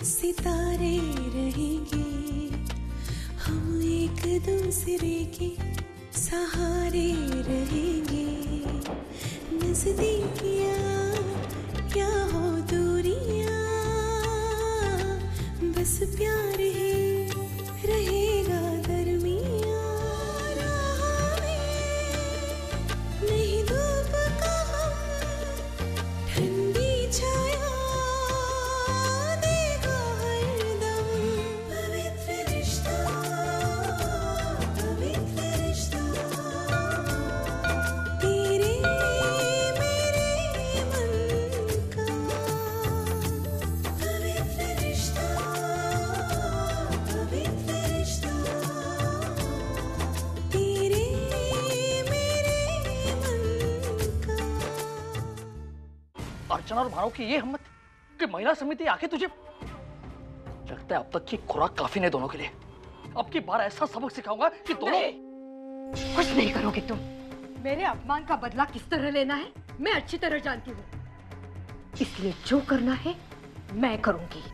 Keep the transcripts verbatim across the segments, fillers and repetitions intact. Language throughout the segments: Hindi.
सितारे रहेंगे, हम एक दूसरे के सहारे रहेंगे। नजदीकियाँ क्या हो दूरियाँ, बस प्यार ही रहेगा दरमियाँ। राह में नहीं धूप का हम, ठंडी छाया देगा हरदम। पवित्र रिश्ता, पवित्र रिश्ता, तेरे मेरे मन का। पवित्र रिश्ता, पवित्र रिश्ता, तेरे मेरे मन का। अर्चना और मानव की ये हिम्मत कि महिला समिति आके तुझे, लगता है अब तक की खुराक काफी नहीं दोनों के लिए। अब की बार ऐसा सबक सिखाऊंगा कि दोनों कुछ नहीं करोगे तुम। मेरे अपमान का बदला किस तरह लेना है मैं अच्छी तरह जानती हूँ, इसलिए जो करना है मैं करूंगी।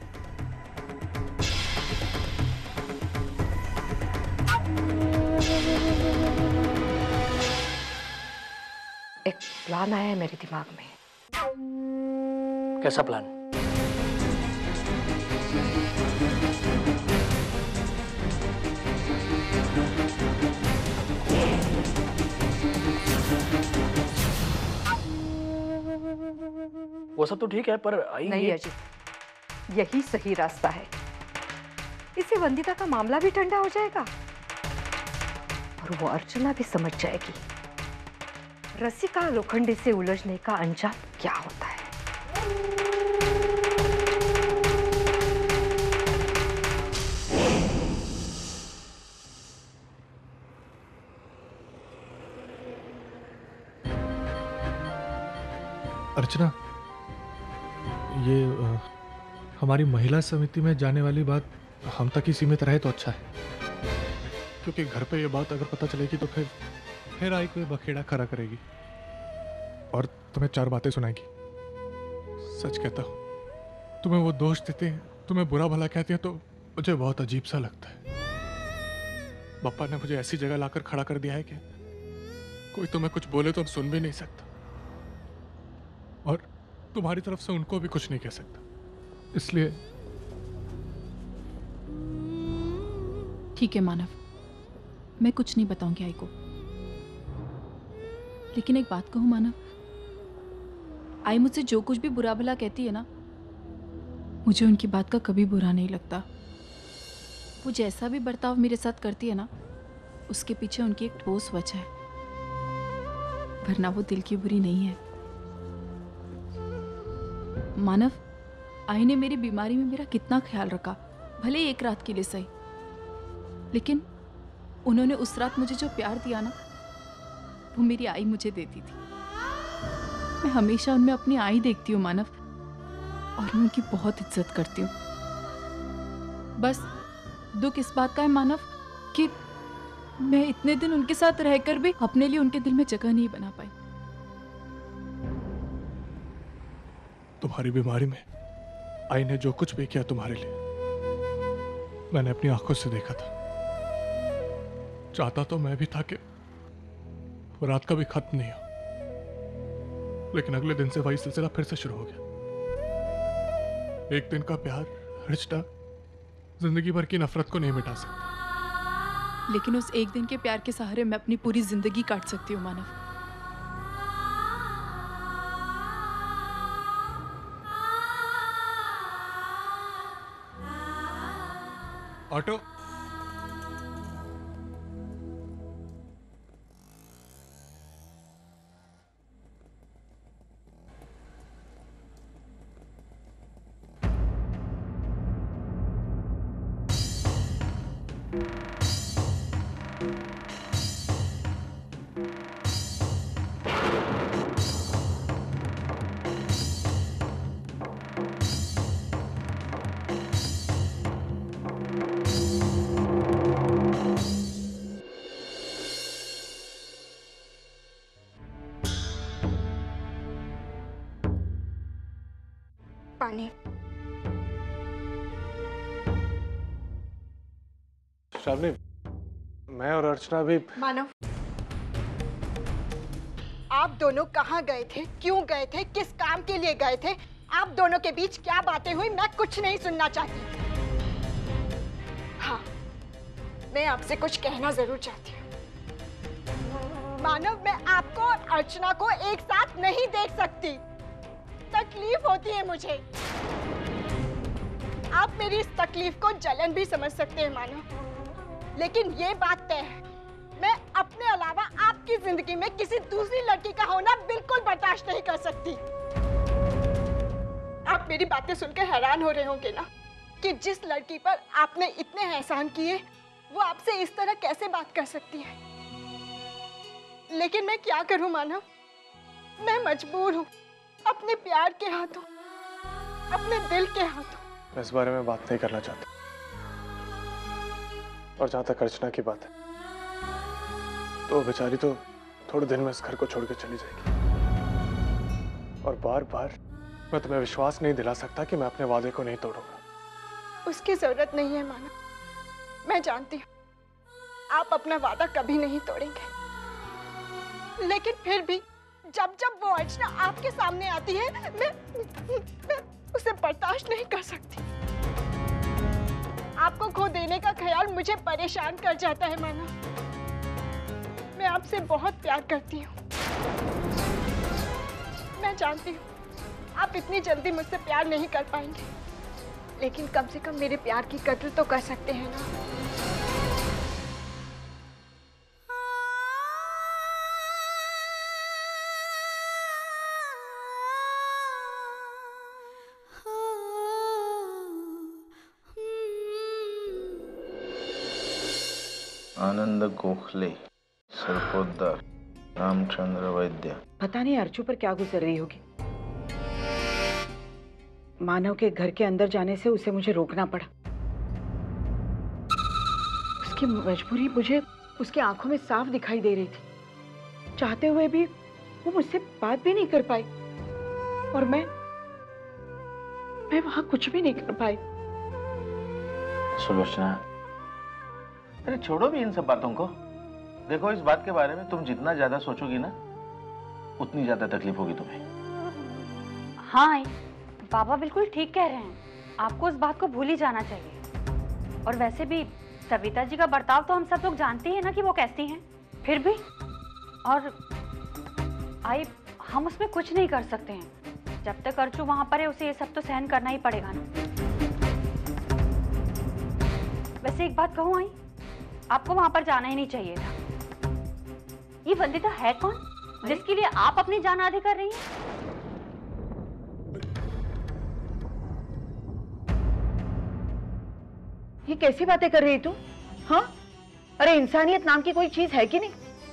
एक प्लान आया है मेरे दिमाग में। कैसा प्लान? वो सब तो ठीक है, पर आई नहीं अजीत, यही सही रास्ता है। इससे वंदिता का मामला भी ठंडा हो जाएगा और वो अर्चना भी समझ जाएगी रसिका लोखंडे से उलझने का अंजाम क्या होता है। अर्चना, ये आ, हमारी महिला समिति में जाने वाली बात हम तक ही सीमित रहे तो अच्छा है, क्योंकि घर पे ये बात अगर पता चलेगी तो फिर फिर आई कोई बखेड़ा खड़ा करेगी और तुम्हें चार बातें सुनाएगी। सच कहता हूँ, तुम्हें वो दोष देते हैं, तुम्हें बुरा भला कहते हैं तो मुझे बहुत अजीब सा लगता है। पापा ने मुझे ऐसी जगह लाकर खड़ा कर दिया है कि कोई तुम्हें कुछ बोले तो सुन भी नहीं सकता और तुम्हारी तरफ से उनको भी कुछ नहीं कह सकता। इसलिए ठीक है मानव, मैं कुछ नहीं बताऊंगी आई को, लेकिन एक बात कहूं मानव, आई मुझसे जो कुछ भी बुरा भला कहती है ना, मुझे उनकी बात का कभी बुरा नहीं लगता। वो जैसा भी बर्ताव मेरे साथ करती है ना, उसके पीछे उनकी एक ठोस वजह है, वरना वो दिल की बुरी नहीं है। मानव, आई ने मेरी बीमारी में मेरा कितना ख्याल रखा, भले एक रात के लिए सही, लेकिन उन्होंने उस रात मुझे जो प्यार दिया ना, वो मेरी आई मुझे देती थी। मैं हमेशा उनमें अपनी आई देखती हूँ मानव, और मैं उनकी बहुत इज्जत करती हूँ। बस दुख इस बात का है मानव कि मैं इतने दिन उनके साथ रहकर भी अपने लिए उनके दिल में जगह नहीं बना पाई। तुम्हारी बीमारी में आई ने जो कुछ भी किया तुम्हारे लिए, मैंने अपनी आंखों से देखा था। चाहता तो मैं भी था कि वो रात का भी खत्म नहीं हो, लेकिन अगले दिन से वही सिलसिला फिर से शुरू हो गया। एक दिन का प्यार, रिश्ता जिंदगी भर की नफरत को नहीं मिटा सकता। लेकिन उस एक दिन के प्यार के सहारे मैं अपनी पूरी जिंदगी काट सकती हूँ मानव। ऑटो, पानी। श्रावणी, मैं और अर्चना भी। मानव, आप दोनों कहाँ गए थे, क्यों गए थे, किस काम के लिए गए थे? आप दोनों के बीच क्या बातें हुई, मैं कुछ नहीं सुनना चाहती। हाँ, मैं आपसे कुछ कहना जरूर चाहती हूँ। मानव, मैं आपको और अर्चना को एक साथ नहीं देख सकती। तकलीफ होती है मुझे। आप मेरी इस तकलीफ को जलन भी समझ सकते हैं मानव, लेकिन ये बात तय है, मैं अपने अलावा आपकी जिंदगी में किसी दूसरी लड़की का होना बिल्कुल बर्दाश्त नहीं कर सकती। आप मेरी बातें सुनकर हैरान हो रहे होंगे ना कि जिस लड़की पर आपने इतने एहसान किए वो आपसे इस तरह कैसे बात कर सकती है। लेकिन मैं क्या करूं मानव, मैं मजबूर हूं अपने प्यार के हाथों, अपने दिल के हाथों। मैं इस बारे में बात नहीं करना चाहता। और जहां तक अर्चना की बात है, तो बेचारी तो थोड़े दिन में इस घर को छोड़ के चली जाएगी। और बार बार मैं तुम्हें विश्वास नहीं दिला सकता कि मैं अपने वादे को नहीं तोड़ूंगा। उसकी जरूरत नहीं है मानव, मैं जानती हूँ आप अपना वादा कभी नहीं तोड़ेंगे। लेकिन फिर भी जब जब वो अर्चना आपके सामने आती है, मैं, मैं उसे बर्दाश्त नहीं कर सकती। आपको खो देने का ख्याल मुझे परेशान कर जाता है मानव। मैं आपसे बहुत प्यार करती हूँ। मैं जानती हूँ आप इतनी जल्दी मुझसे प्यार नहीं कर पाएंगे, लेकिन कम से कम मेरे प्यार की कदर तो कर सकते हैं ना। आनंद गोखले, सरपोतदार, रामचंद्र वैद्य। पता नहीं अर्चू पर क्या गुजर रही होगी। मानव के घर के अंदर जाने से उसे मुझे रोकना पड़ा। उसकी मजबूरी मुझे उसकी आंखों में साफ दिखाई दे रही थी। चाहते हुए भी वो मुझसे बात भी नहीं कर पाई और मैं मैं वहां कुछ भी नहीं कर पाई। सुलोचना, अरे छोड़ो भी इन सब बातों को। देखो, इस बात के बारे में तुम जितना ज्यादा सोचोगी ना, उतनी ज्यादा तकलीफ होगी तुम्हें। हाँ, बाबा बिल्कुल ठीक कह रहे हैं। आपको उस बात को भूल ही जाना चाहिए। और वैसे भी सविता जी का बर्ताव तो हम सब लोग जानते हैं ना कि वो कैसी हैं। फिर भी और आई हम उसमें कुछ नहीं कर सकते हैं। जब तक अर्चू वहां पर है उसे ये सब तो सहन करना ही पड़ेगा ना। वैसे एक बात कहूं आई, आपको वहां पर जाना ही नहीं चाहिए था। ये वंदिता है कौन जिसके लिए आप अपनी जान आधी कर रही हैं? ये कैसी बातें कर रही तू? हाँ, अरे इंसानियत नाम की कोई चीज है कि नहीं?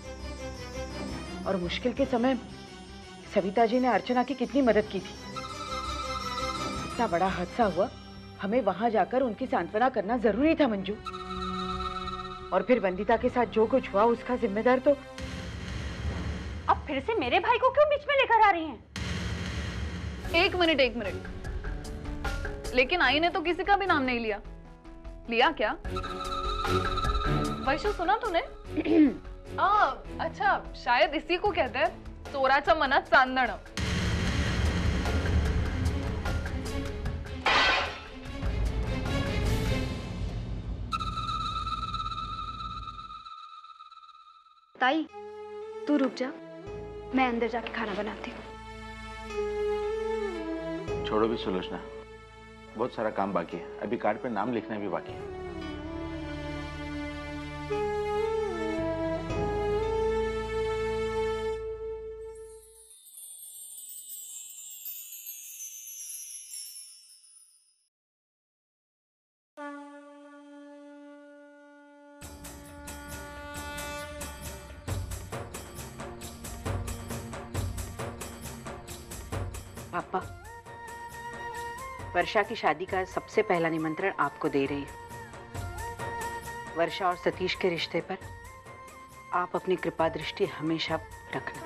और मुश्किल के समय सविता जी ने अर्चना की कितनी मदद की थी। इतना बड़ा हादसा हुआ, हमें वहां जाकर उनकी सांत्वना करना जरूरी था मंजू। और फिर वंदिता के साथ जो कुछ हुआ उसका जिम्मेदार तो। अब फिर से मेरे भाई को क्यों बीच में लेकर आ रही हैं? एक मिनट एक मिनट, लेकिन आई ने तो किसी का भी नाम नहीं लिया। लिया क्या? वैशु, सुना तूने? आ, अच्छा, शायद इसी को कहते हैं चोराच्या मनात चांदण। ताई, तू रुक जा, मैं अंदर जाके खाना बनाती हूँ। छोड़ो भी सुलोचना, बहुत सारा काम बाकी है। अभी कार्ड पे नाम लिखना भी बाकी है। पापा, वर्षा की शादी का सबसे पहला निमंत्रण आपको दे रही हूँ। वर्षा और सतीश के रिश्ते पर आप अपनी कृपा दृष्टि हमेशा रखना।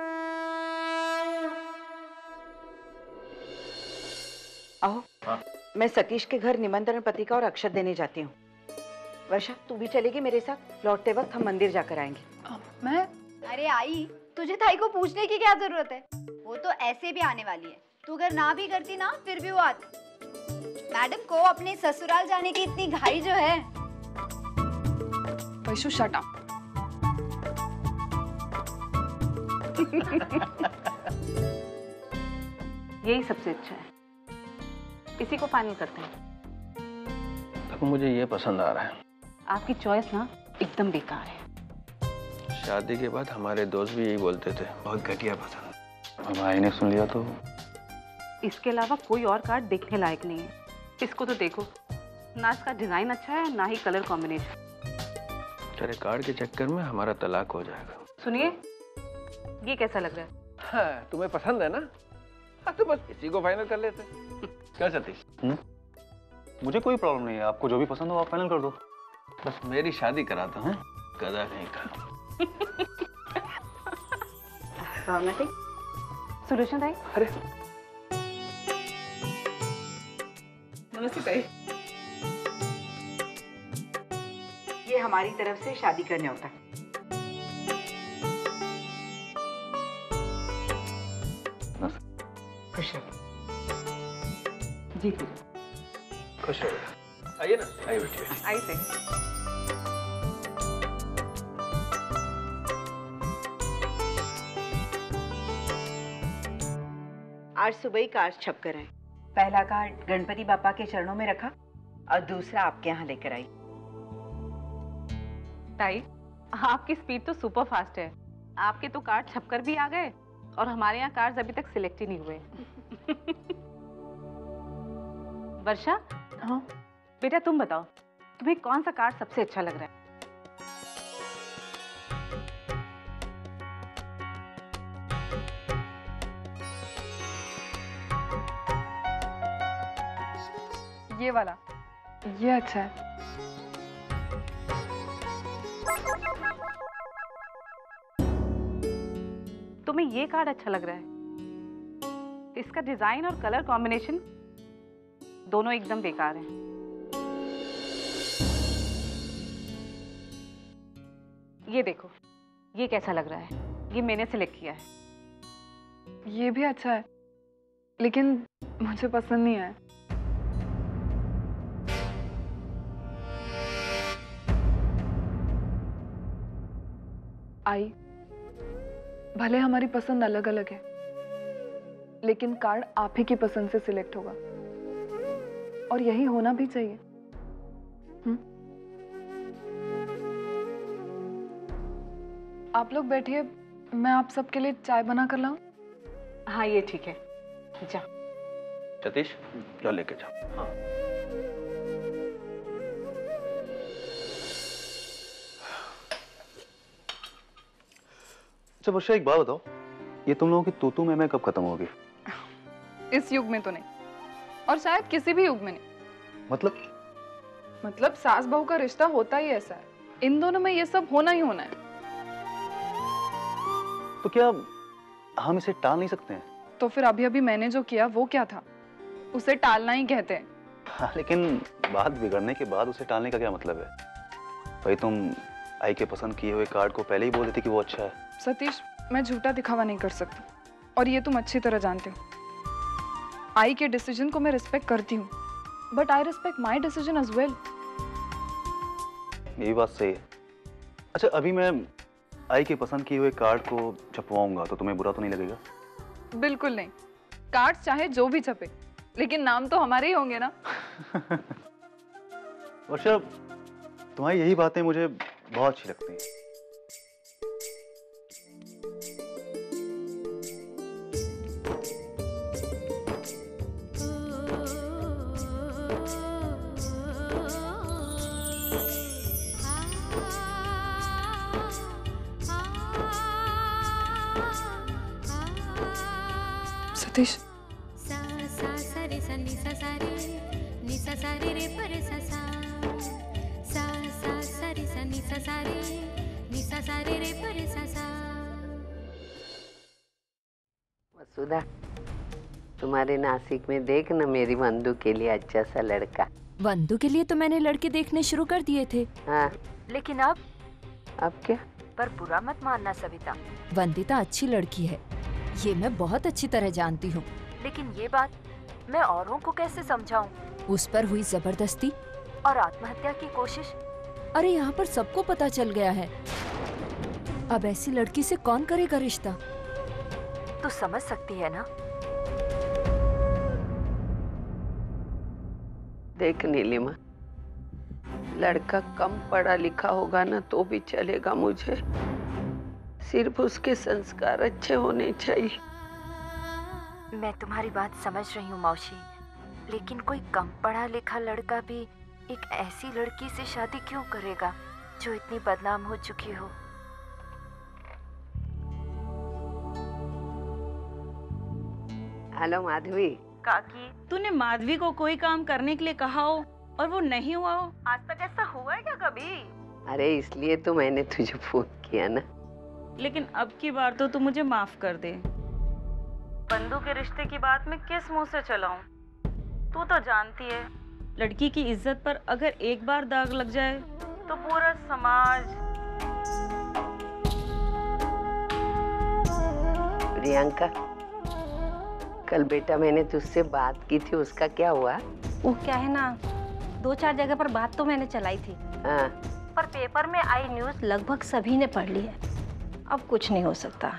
आओ, हाँ। मैं सतीश के घर निमंत्रण पत्रिका और अक्षत देने जाती हूँ। वर्षा तू भी चलेगी मेरे साथ? लौटते वक्त हम मंदिर जाकर आएंगे। मैं अरे आई, तुझे ताई को पूछने की क्या जरूरत है? वो तो ऐसे भी आने वाली है। तू अगर ना भी करती ना फिर भी वो आती। मैडम को अपने ससुराल जाने की इतनी घाई जो है। Vaishu shut up. यही सबसे अच्छा है, इसी को फाइनल करते हैं। अब मुझे ये पसंद आ रहा है। आपकी चॉइस ना एकदम बेकार है। शादी के बाद हमारे दोस्त भी यही बोलते थे, बहुत घटिया पसंद। अब भाई ने सुन लिया तो। इसके अलावा कोई और कार्ड देखने लायक नहीं है। इसको तो देखो, ना इसका डिजाइन अच्छा है ना ही कलर कॉम्बिनेशन। तेरे कार्ड के चक्कर में हमारा तलाक हो जाएगा। सुनिए, ये कैसा लग रहा है? हाँ, तुम्हें पसंद है ना? हाँ, तो बस इसी को फाइनल कर लेते। क्या सतीश? मुझे कोई प्रॉब्लम नहीं है, आपको जो भी पसंद हो आप फाइनल कर दो। बस मेरी शादी कराता हूँ, गधा नहीं का। सुलोचना ताई। अरे नमस्ते ताई। ये हमारी तरफ से शादी करने होता है। खुश रहो जी। खुश रहो। आइए ना, आइए बैठिए। आई ताई। आज सुबह ही कार्ड छप कर आए। पहला कार्ड गणपति बापा के चरणों में रखा और दूसरा आपके यहाँ लेकर आई। ताई, आपकी स्पीड तो सुपर फास्ट है। आपके तो कार्ड छपकर भी आ गए और हमारे यहाँ कार्ड्स अभी तक सिलेक्ट ही नहीं हुए। वर्षा, हाँ बेटा तुम बताओ, तुम्हें कौन सा कार्ड सबसे अच्छा लग रहा है? ये वाला, ये अच्छा है। तुम्हें ये कार्ड अच्छा लग रहा है? इसका डिजाइन और कलर कॉम्बिनेशन दोनों एकदम बेकार हैं। ये देखो, ये कैसा लग रहा है? ये मैंने सिलेक्ट किया है। ये भी अच्छा है, लेकिन मुझे पसंद नहीं आया। आई, भले हमारी पसंद अलग अलग है, लेकिन कार्ड आप ही की पसंद से सिलेक्ट होगा और यही होना भी चाहिए। हुँ? आप लोग बैठिए, मैं आप सबके लिए चाय बना कर लाऊं? हाँ ये ठीक है, जा। सतीश, जाओ लेके जाओ। हाँ। अच्छा वर्षा, एक बात बताओ, ये तुम लोगों की तू तू मैं मैं कब खत्म होगी? इस युग में तो नहीं, और शायद किसी भी युग में नहीं। मतलब मतलब सास बहू का रिश्ता होता ही ऐसा है, इन दोनों में ये सब होना ही होना है। तो क्या हम इसे टाल नहीं सकते हैं? तो फिर अभी अभी मैंने जो किया वो क्या था? उसे टालना ही कहते हैं। हाँ, लेकिन बात बिगड़ने के बाद उसे टालने का क्या मतलब है? भाई तुम आई के पसंद किए हुए कार्ड को पहले ही बोल देती कि वो अच्छा है। सतीश, मैं झूठा दिखावा नहीं कर सकती, और ये तुम अच्छी तरह जानते हो। आई के डिसीजन को मैं रिस्पेक्ट करती हूँ, but I respect my decision as well. ये भी बात सही है। अच्छा, अभी मैं आई के पसंद किए हुए कार्ड को छपवाऊंगा तो तुम्हें बुरा तो नहीं लगेगा? बिल्कुल नहीं। कार्ड चाहे जो भी छपे, लेकिन नाम तो हमारे ही होंगे ना। वर्षा, तुम्हारी यही बातें मुझे बहुत अच्छी लगती हैं। सतीश, सा सा सा रे सा नि सा सा रे नि सा सा रे रे प रे सा सा सा सा सा रे सा नि सा सा रे नि सा सा रे रे प रे सा सा। वसुधा, तुम्हारे नासिक में देख न मेरी वंदू के लिए अच्छा सा लड़का। वंदू के लिए तो मैंने लड़के देखने शुरू कर दिए थे। हाँ। लेकिन अब अब क्या? पर बुरा मत मानना सविता, वंदिता अच्छी लड़की है, ये मैं बहुत अच्छी तरह जानती हूँ। लेकिन ये बात मैं औरों को कैसे समझाऊं? उस पर हुई जबरदस्ती और आत्महत्या की कोशिश, अरे यहाँ पर सबको पता चल गया है। अब ऐसी लड़की से कौन करेगा रिश्ता? तू समझ सकती है ना? देख नीलिमा, लड़का कम पढ़ा लिखा होगा ना तो भी चलेगा, मुझे सिर्फ उसके संस्कार अच्छे होने चाहिए। मैं तुम्हारी बात समझ रही हूँ मौसी, लेकिन कोई कम पढ़ा लिखा लड़का भी एक ऐसी लड़की से शादी क्यों करेगा जो इतनी बदनाम हो चुकी हो? हेलो माधवी। काकी, तूने माधवी को कोई काम करने के लिए कहा हो और वो नहीं हुआ हो? आज तक ऐसा हुआ है क्या कभी? अरे इसलिए तो मैंने तुझे फोन किया ना। लेकिन अब की बार तो तू मुझे माफ कर दे। बंधु के रिश्ते की बात मैं किस मुंह से चलाऊं? तू तो जानती है, लड़की की इज्जत पर अगर एक बार दाग लग जाए तो पूरा समाज। प्रियंका, कल बेटा मैंने तुझसे बात की थी, उसका क्या हुआ? वो क्या है ना, दो चार जगह पर बात तो मैंने चलाई थी। हाँ। पर पेपर में आई न्यूज़ लगभग सभी ने पढ़ ली है। अब कुछ नहीं हो सकता।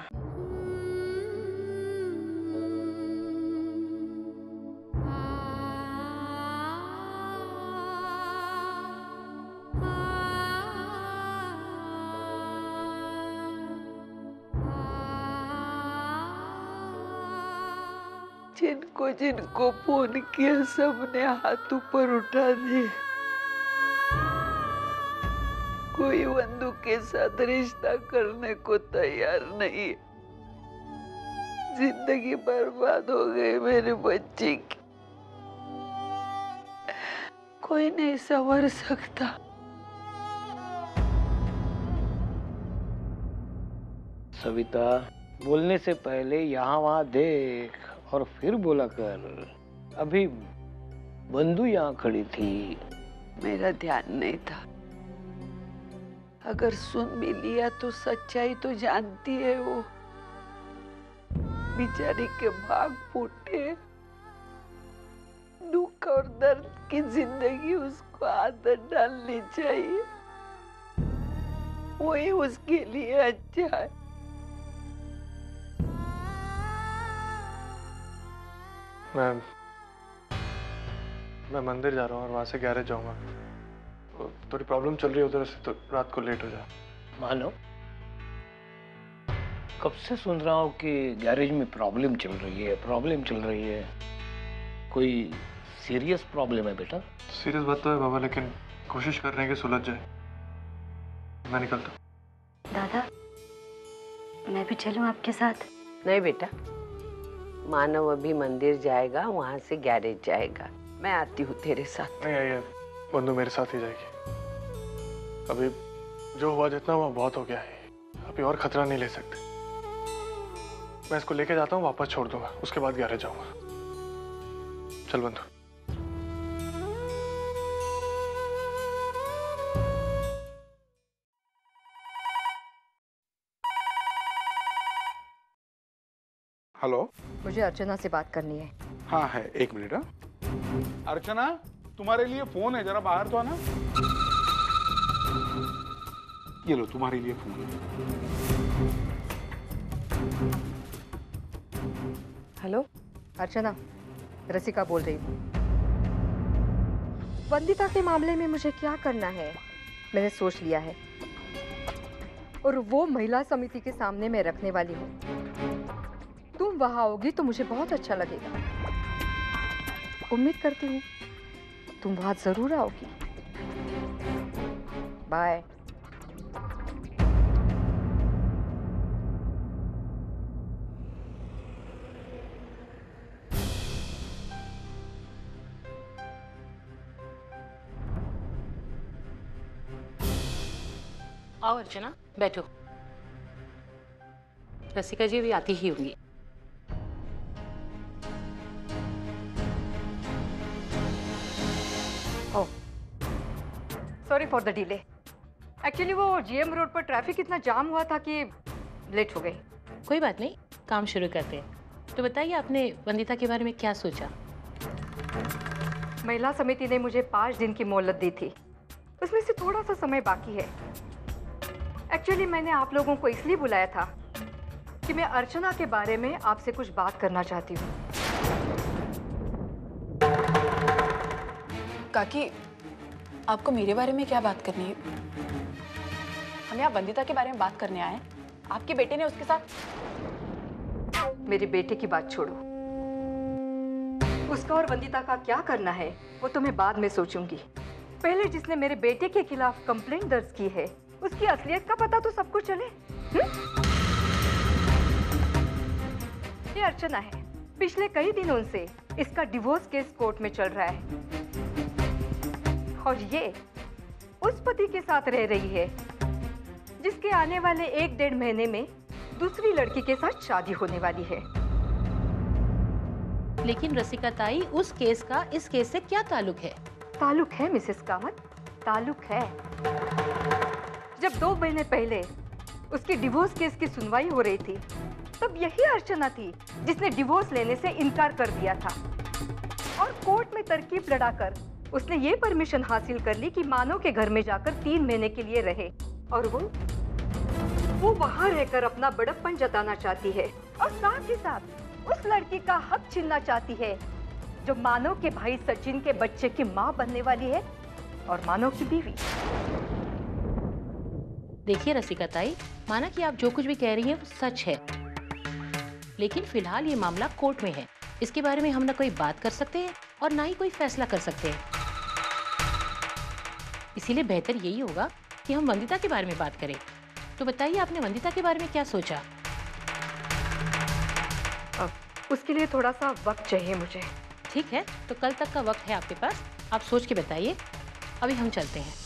जिनको जिनको फोन किया सबने हाथ ऊपर उठा दिए। कोई वंदू के साथ रिश्ता करने को तैयार नहीं। जिंदगी बर्बाद हो गई मेरे बच्चे की, कोई नहीं संवर सकता। सविता, बोलने से पहले यहाँ वहाँ देख और फिर बोला कर। अभी बंधु यहाँ खड़ी थी। मेरा ध्यान नहीं था। अगर सुन भी लिया तो सच्चाई तो जानती है वो। बेचारी के भाग फूटे, दुख और दर्द की जिंदगी उसको आदत डालनी चाहिए, वही उसके लिए अच्छा है। मैं मैं मंदिर जा रहा हूँ और वहां से गैरेज जाऊंगा। थोड़ी प्रॉब्लम चल रही है उधर से, तो रात को लेट हो जाए। मानो, कब से सुन रहा हूँ कि गैरेज में प्रॉब्लम चल रही है, प्रॉब्लम चल रही है। कोई सीरियस प्रॉब्लम है बेटा? सीरियस बात तो है बाबा, लेकिन कोशिश कर रहे हैं कि सुलझ जाए। मैं निकलता हूँ। दादा, मैं भी चलूं आपके साथ? नहीं बेटा, मानव अभी मंदिर जाएगा, वहां से गैरेज जाएगा। मैं आती हूँ तेरे साथ। नहीं आइए, बंधु मेरे साथ ही जाएगी। अभी जो हुआ जितना हुआ बहुत हो गया है, अभी और खतरा नहीं ले सकते। मैं इसको लेके जाता हूँ, वापस छोड़ दूंगा, उसके बाद गैरेज जाऊंगा। चल बंधु। हेलो, मुझे अर्चना से बात करनी है। हाँ है, एक मिनट। हाँ अर्चना, तुम्हारे लिए फोन है, जरा बाहर तो आना। ये लो, तुम्हारे लिए फोन है। हेलो अर्चना, रसिका बोल रही हूँ। वंदिता के मामले में मुझे क्या करना है मैंने सोच लिया है, और वो महिला समिति के सामने मैं रखने वाली हूँ। तुम वहां आओगी तो मुझे बहुत अच्छा लगेगा। उम्मीद करती हूँ तुम वहां जरूर आओगी। बाय। आओ अर्चना, बैठो। रसिका जी भी आती ही होंगी। For the delay. एक्चुअली वो जीएम रोड पर ट्रैफिक इतना जाम हुआ था कि लेट हो गई। कोई बात नहीं, काम शुरू करते हैं। तो बताइए, आपने वंदिता के बारे में क्या सोचा? महिला समिति ने मुझे पाँच दिन की मोहलत दी थी, उसमें से थोड़ा सा समय बाकी है। एक्चुअली मैंने आप लोगों को इसलिए बुलाया था कि मैं अर्चना के बारे में आपसे कुछ बात करना चाहती हूँ। काकी, आपको मेरे बारे में क्या बात करनी है? हम यहाँ वंदिता के बारे में बात करने आए हैं। आपके बेटे ने उसके साथ... मेरे बेटे की बात छोड़ो, उसका और वंदिता का क्या करना है वो तो मैं बाद में सोचूंगी। पहले जिसने मेरे बेटे के खिलाफ कंप्लेंट दर्ज की है उसकी असलियत का पता तो सबको चले। हुँ? ये अर्चना है, पिछले कई दिनों से इसका डिवोर्स केस कोर्ट में चल रहा है और ये उस पति के साथ रह रही है जिसके आने वाले एक डेढ़ महीने में दूसरी लड़की के साथ शादी होने वाली है। लेकिन रसिका ताई, उस केस का इस केस से क्या ताल्लुक है? ताल्लुक है मिसेस कामत, ताल्लुक है। जब दो महीने पहले उसकी डिवोर्स केस की सुनवाई हो रही थी तब यही अर्चना थी जिसने डिवोर्स लेने से इनकार कर दिया था और कोर्ट में तरकीब लड़ाकर उसने ये परमिशन हासिल कर ली कि मानो के घर में जाकर तीन महीने के लिए रहे और वो वो वहां रहकर अपना बड़प्पन जताना चाहती है और साथ ही साथ उस लड़की का हक छीनना चाहती है जो मानव के भाई सचिन के बच्चे की मां बनने वाली है और मानव की बीवी। देखिए रसिका ताई, माना कि आप जो कुछ भी कह रही हैं वो सच है, लेकिन फिलहाल ये मामला कोर्ट में है। इसके बारे में हम ना कोई बात कर सकते हैं और ना ही कोई फैसला कर सकते हैं। इसीलिए बेहतर यही होगा कि हम वंदिता के बारे में बात करें। तो बताइए, आपने वंदिता के बारे में क्या सोचा? अब उसके लिए थोड़ा सा वक्त चाहिए मुझे। ठीक है, तो कल तक का वक्त है आपके पास, आप सोच के बताइए। अभी हम चलते हैं।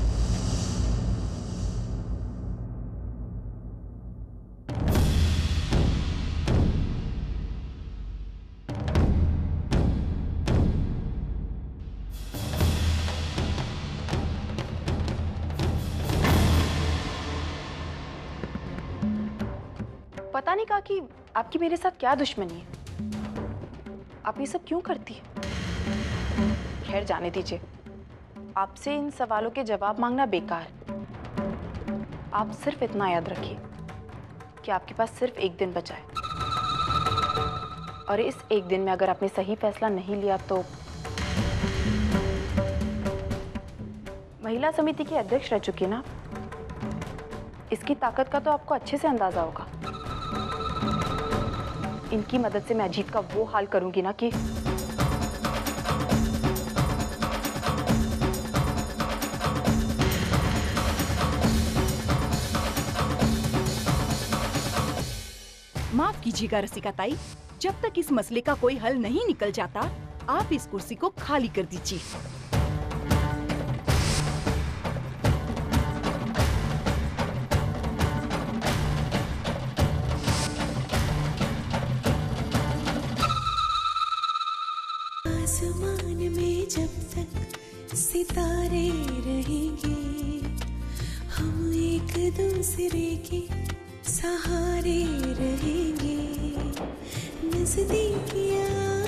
पता नहीं कहा कि आपकी मेरे साथ क्या दुश्मनी है। आप ये सब क्यों करती है? खैर जाने दीजिए, आपसे इन सवालों के जवाब मांगना बेकार। आप सिर्फ इतना याद रखिए कि आपके पास सिर्फ एक दिन बचा है और इस एक दिन में अगर आपने सही फैसला नहीं लिया तो महिला समिति की अध्यक्ष रह चुकी ना, इसकी ताकत का तो आपको अच्छे से अंदाजा होगा। इनकी मदद से मैं अजीत का वो हाल करूंगी ना कि माफ कीजिएगा रसिका ताई, जब तक इस मसले का कोई हल नहीं निकल जाता आप इस कुर्सी को खाली कर दीजिए। आसमान में जब तक सितारे रहेंगे हम एक दूसरे के सहारे रहेंगे। नजदीकियाँ